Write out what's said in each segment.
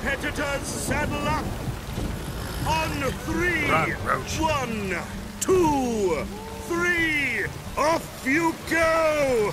Competitors, saddle up! On three! Run, Roach. 1, 2, 3! Off you go!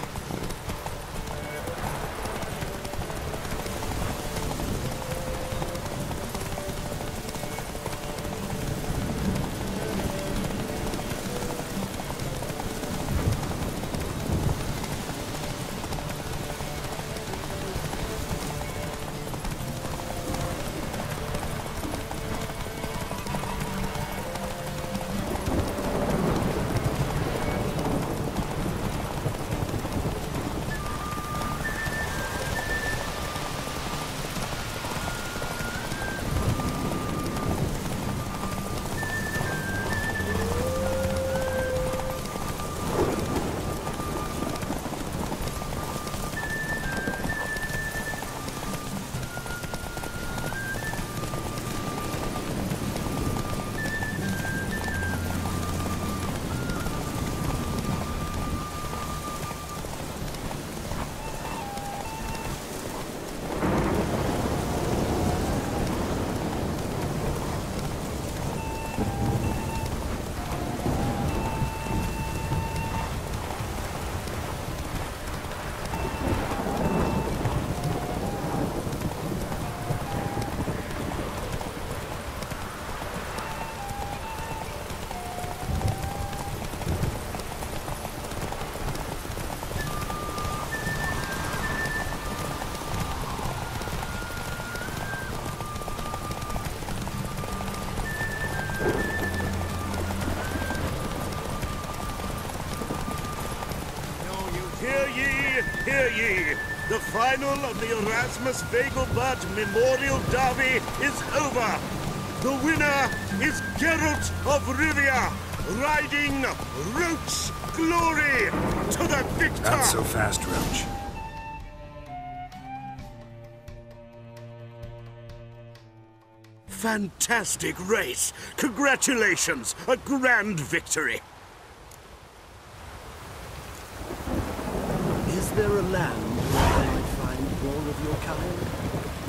Hear ye! The final of the Erasmus Vegelbud Memorial Derby is over! The winner is Geralt of Rivia, riding Roach Glory to the victor! Not so fast, Roach. Fantastic race! Congratulations! A grand victory! Is there a land where I might find more of your kind?